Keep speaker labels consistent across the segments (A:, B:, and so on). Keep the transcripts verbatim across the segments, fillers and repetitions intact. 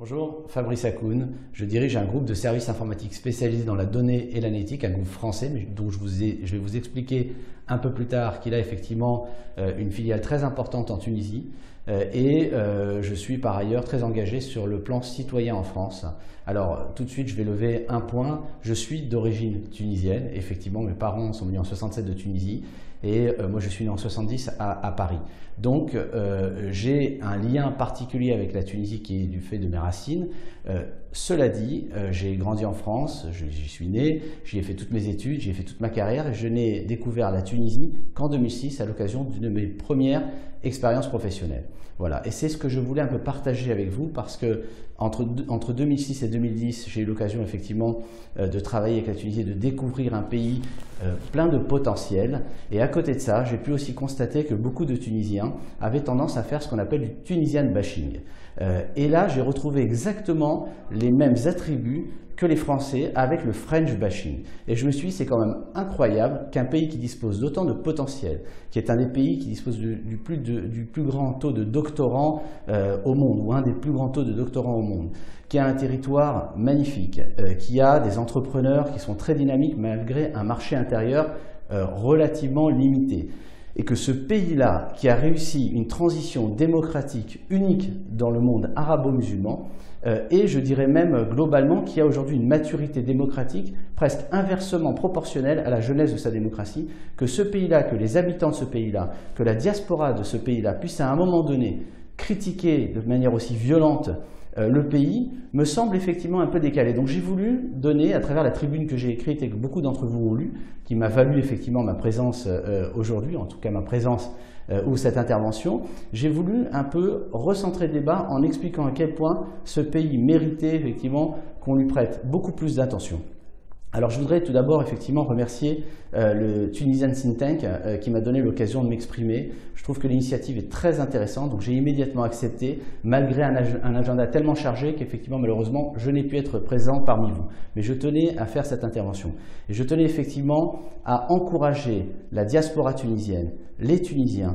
A: Bonjour, Fabrice Hakoun. Je dirige un groupe de services informatiques spécialisés dans la donnée et l'analytique, un groupe français, mais dont je, vous ai, je vais vous expliquer un peu plus tard qu'il a effectivement euh, une filiale très importante en Tunisie. Euh, et euh, je suis par ailleurs très engagé sur le plan citoyen en France. Alors tout de suite, je vais lever un point. Je suis d'origine tunisienne. Effectivement, mes parents sont venus en soixante-sept de Tunisie. Et euh, moi, je suis né en soixante-dix à, à Paris. Donc, euh, j'ai un lien particulier avec la Tunisie qui est du fait de mes racines. Euh, cela dit, euh, j'ai grandi en France, j'y suis né, j'y ai fait toutes mes études, j'y ai fait toute ma carrière et je n'ai découvert la Tunisie qu'en deux mille six à l'occasion d'une de mes premières expériences professionnelles. Voilà, et c'est ce que je voulais un peu partager avec vous parce que entre, entre deux mille six et deux mille dix, j'ai eu l'occasion effectivement euh, de travailler avec la Tunisie et de découvrir un pays euh, plein de potentiel. Et à côté de ça, j'ai pu aussi constater que beaucoup de Tunisiens avaient tendance à faire ce qu'on appelle du Tunisian bashing. Euh, et là, j'ai retrouvé exactement les mêmes attributs que les Français avec le French bashing. Et je me suis dit, c'est quand même incroyable qu'un pays qui dispose d'autant de potentiel, qui est un des pays qui dispose du, du, plus, de, du plus grand taux de doctorants euh, au monde, ou un des plus grands taux de doctorants au monde, qui a un territoire magnifique, euh, qui a des entrepreneurs qui sont très dynamiques malgré un marché intérieur euh, relativement limité. Et que ce pays-là, qui a réussi une transition démocratique unique dans le monde arabo-musulman, euh, et je dirais même globalement qui a aujourd'hui une maturité démocratique presque inversement proportionnelle à la jeunesse de sa démocratie, que ce pays-là, que les habitants de ce pays-là, que la diaspora de ce pays-là puisse à un moment donné critiquer de manière aussi violente Euh, le pays, me semble effectivement un peu décalé. Donc j'ai voulu donner, à travers la tribune que j'ai écrite et que beaucoup d'entre vous ont lu, qui m'a valu effectivement ma présence euh, aujourd'hui, en tout cas ma présence euh, ou cette intervention, j'ai voulu un peu recentrer le débat en expliquant à quel point ce pays méritait effectivement qu'on lui prête beaucoup plus d'attention. Alors je voudrais tout d'abord effectivement remercier euh, le Tunisian Think Tank euh, qui m'a donné l'occasion de m'exprimer. Je trouve que l'initiative est très intéressante, donc j'ai immédiatement accepté, malgré un, ag un agenda tellement chargé qu'effectivement malheureusement je n'ai pu être présent parmi vous. Mais je tenais à faire cette intervention. Et je tenais effectivement à encourager la diaspora tunisienne, les Tunisiens,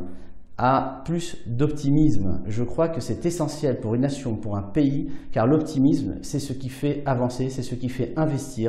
A: à plus d'optimisme. Je crois que c'est essentiel pour une nation, pour un pays, car l'optimisme, c'est ce qui fait avancer, c'est ce qui fait investir.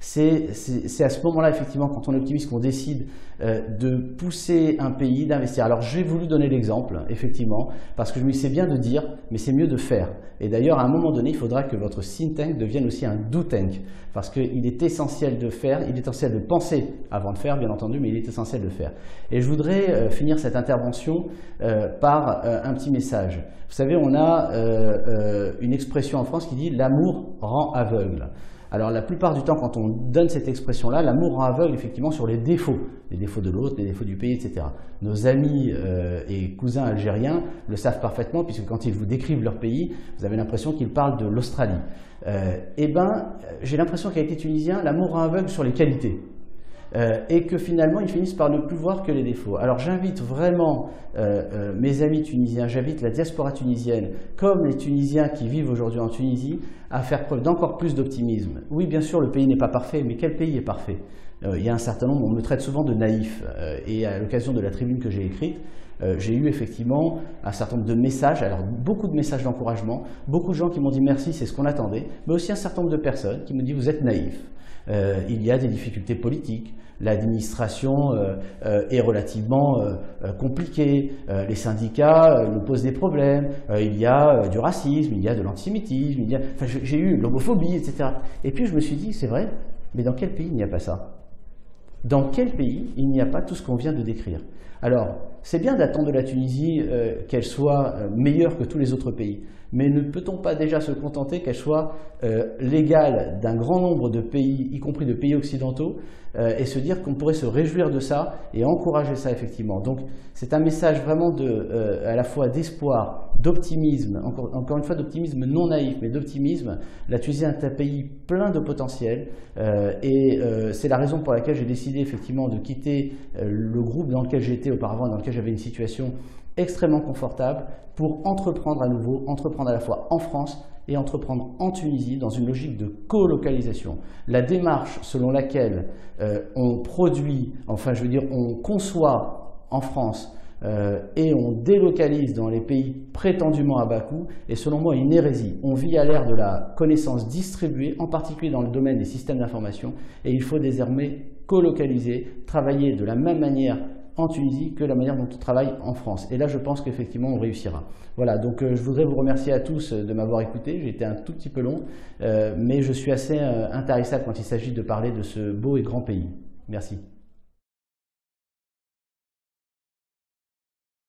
A: C'est à ce moment-là, effectivement, quand on est optimiste, qu'on décide euh, de pousser un pays, d'investir. Alors, j'ai voulu donner l'exemple, effectivement, parce que je me dis, c'est bien de dire, mais c'est mieux de faire. Et d'ailleurs, à un moment donné, il faudra que votre think tank devienne aussi un do tank, parce qu'il est essentiel de faire, il est essentiel de penser avant de faire, bien entendu, mais il est essentiel de faire. Et je voudrais euh, finir cette intervention euh, par euh, un petit message. Vous savez, on a euh, euh, une expression en France qui dit « l'amour rend aveugle ». Alors la plupart du temps, quand on donne cette expression-là, l'amour rend aveugle effectivement sur les défauts, les défauts de l'autre, les défauts du pays, et cetera. Nos amis euh, et cousins algériens le savent parfaitement, puisque quand ils vous décrivent leur pays, vous avez l'impression qu'ils parlent de l'Australie. Euh, eh bien, j'ai l'impression qu'avec les Tunisiens, l'amour rend aveugle sur les qualités. Euh, et que finalement ils finissent par ne plus voir que les défauts. Alors j'invite vraiment euh, euh, mes amis tunisiens, j'invite la diaspora tunisienne, comme les Tunisiens qui vivent aujourd'hui en Tunisie, à faire preuve d'encore plus d'optimisme. Oui, bien sûr, le pays n'est pas parfait, mais quel pays est parfait? euh, Il y a un certain nombre, on me traite souvent de naïf, euh, et à l'occasion de la tribune que j'ai écrite, Euh, j'ai eu effectivement un certain nombre de messages, alors beaucoup de messages d'encouragement, beaucoup de gens qui m'ont dit merci, c'est ce qu'on attendait, mais aussi un certain nombre de personnes qui me disent vous êtes naïfs, euh, il y a des difficultés politiques, l'administration euh, euh, est relativement euh, euh, compliquée, euh, les syndicats euh, nous posent des problèmes, euh, il y a euh, du racisme, il y a de l'antisémitisme, il y a... enfin, j'ai eu l'homophobie, et cetera. Et puis je me suis dit c'est vrai, mais dans quel pays il n'y a pas ça? Dans quel pays il n'y a pas tout ce qu'on vient de décrire? Alors, c'est bien d'attendre de la Tunisie euh, qu'elle soit euh, meilleure que tous les autres pays, mais ne peut-on pas déjà se contenter qu'elle soit euh, l'égale d'un grand nombre de pays, y compris de pays occidentaux, euh, et se dire qu'on pourrait se réjouir de ça et encourager ça effectivement. Donc, c'est un message vraiment de, euh, à la fois d'espoir, d'optimisme, encore, encore une fois d'optimisme non naïf, mais d'optimisme. La Tunisie est un pays plein de potentiel euh, et euh, c'est la raison pour laquelle j'ai décidé effectivement de quitter euh, le groupe dans lequel j'étais auparavant, dans lequel j'avais une situation extrêmement confortable pour entreprendre à nouveau, entreprendre à la fois en France et entreprendre en Tunisie dans une logique de colocalisation. La démarche selon laquelle euh, on produit, enfin je veux dire on conçoit en France euh, et on délocalise dans les pays prétendument à bas coût est selon moi une hérésie. On vit à l'ère de la connaissance distribuée, en particulier dans le domaine des systèmes d'information, et il faut désormais colocaliser, travailler de la même manière en Tunisie que la manière dont on travaille en France. Et là, je pense qu'effectivement, on réussira. Voilà, donc euh, je voudrais vous remercier à tous de m'avoir écouté. J'ai été un tout petit peu long, euh, mais je suis assez euh, intarissable quand il s'agit de parler de ce beau et grand pays. Merci.